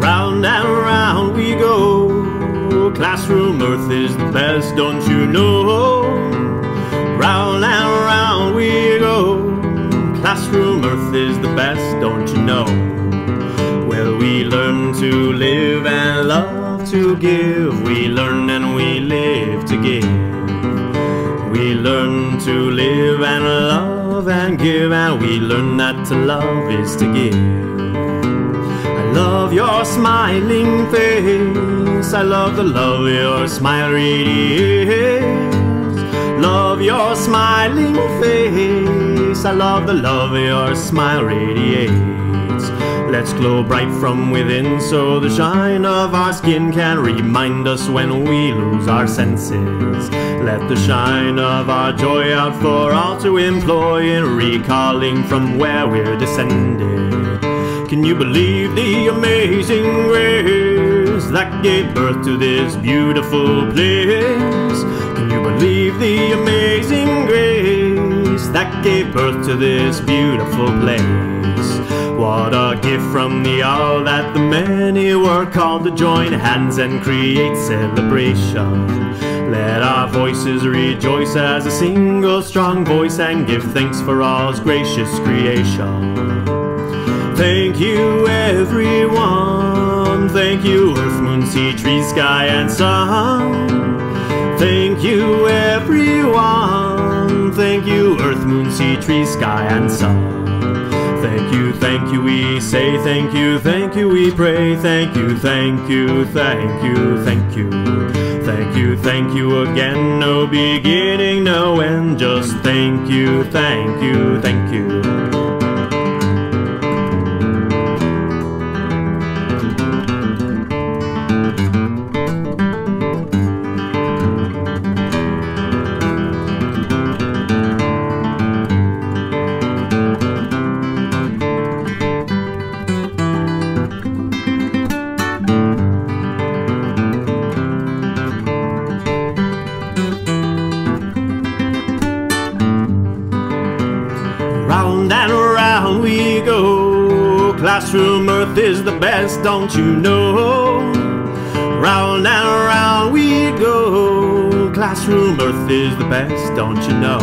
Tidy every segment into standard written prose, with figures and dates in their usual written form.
Round and round we go, classroom earth is the best, don't you know? Round and round we go, classroom earth is the best, don't you know? Well, we learn to live and love to give. We learn and we live to give. We learn to live and love and give, and we learn that to love is to give. I love your smiling face, I love the love your smile radiates. Love your smiling face, I love the love your smile radiates. Let's glow bright from within so the shine of our skin can remind us when we lose our senses. Let the shine of our joy out for all to employ in recalling from where we're descended. Can you believe the amazing grace that gave birth to this beautiful place? Can you believe the amazing grace that gave birth to this beautiful place? What a gift from the all that the many were called to join hands and create celebration. Let our voices rejoice as a single strong voice and give thanks for all's gracious creation. Thank you everyone, thank you earth, moon, sea, trees, sky and sun. Thank you everyone, thank you earth, moon, sea, trees, sky and sun. Thank you, we say thank you, we pray, thank you, thank you, thank you, thank you. Thank you, thank you again, no beginning, no end, just thank you, thank you, thank you. Round and round we go, classroom earth is the best, don't you know? Round and round we go, classroom earth is the best, don't you know?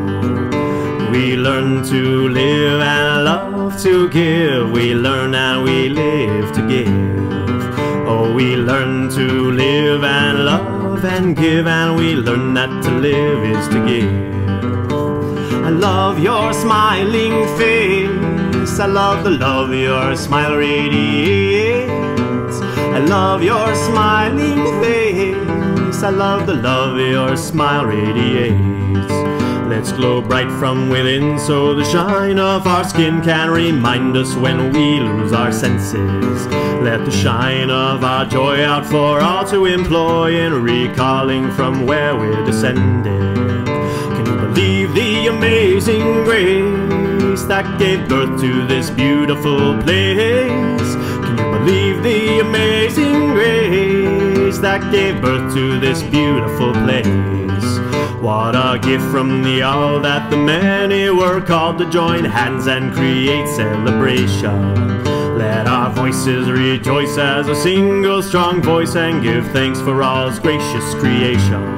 We learn to live and love to give. We learn and we live to give. Oh, we learn to live and love and give, and we learn that to live is to give. I love your smiling face, I love the love your smile radiates. I love your smiling face, I love the love your smile radiates. Let's glow bright from within so the shine of our skin can remind us when we lose our senses. Let the shine of our joy out for all to employ in recalling from where we're descended. Believe the amazing grace that gave birth to this beautiful place. Can you believe the amazing grace that gave birth to this beautiful place? What a gift from the all that the many were called to join hands and create celebration. Let our voices rejoice as a single strong voice and give thanks for all's gracious creation.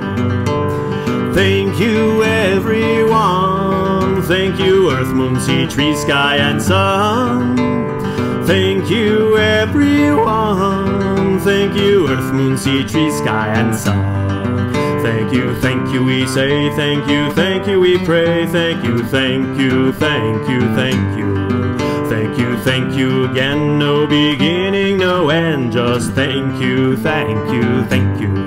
Thank you everyone, thank you earth, moon, sea, trees, sky and sun. Thank you everyone, thank you earth, moon, sea, trees, sky and sun. Thank you, we say thank you, we pray, thank you, thank you, thank you, thank you. Thank you again, no beginning, no end, just thank you, thank you, thank you.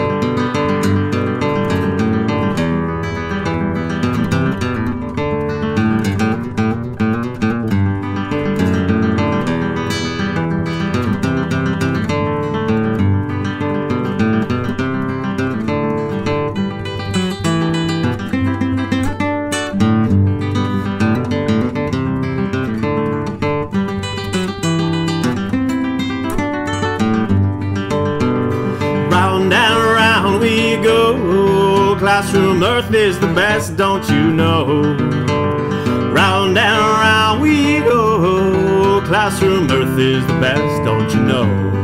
We go, classroom earth is the best, don't you know? Round and round we go, classroom earth is the best, don't you know?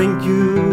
thank you.